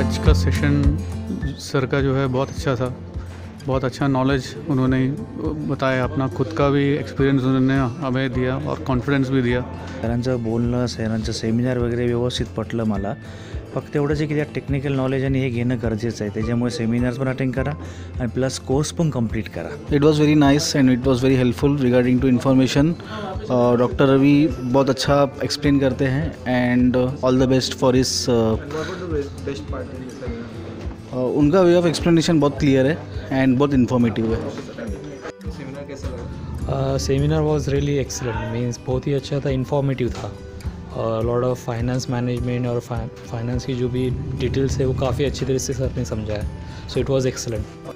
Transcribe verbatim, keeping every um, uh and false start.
आज का session sir का जो है बहुत अच्छा था, बहुत अच्छा नॉलेज उन्होंने बताया, अपना खुद का भी एक्सपिरियंस उन्होंने हमें दिया और कॉन्फिडन्स भी दिया. सरांचं बोलणं, सरांचं सेमिनार वगैरे व्यवस्थित पटलं मला. फक्त एवढंच आहे की त्या टेक्निकल नॉलेज आणि हे घेणं गरजेचं आहे. त्याच्यामुळे सेमिनार्स पण अटेंड करा आणि प्लस कोर्स पण कंप्लीट करा. It was very nice and it was very helpful regarding to information. Doctor Ravi बहुत अच्छा एक्सप्लेन करते हैं and all the best for this. उनका वे ऑफ एक्सप्लेनेशन बहुत क्लियर है एंड बहुत इन्फॉर्मेटिव है. Seminar was really excellent, means बहुत ही अच्छा था, इन्फॉर्मेटिव था. लॉट ऑफ फाइनेंस मैनेजमेंट और फाइनेंस की जो भी डिटेल्स है वो काफ़ी अच्छी तरह से सर ने समझाया. So it was excellent.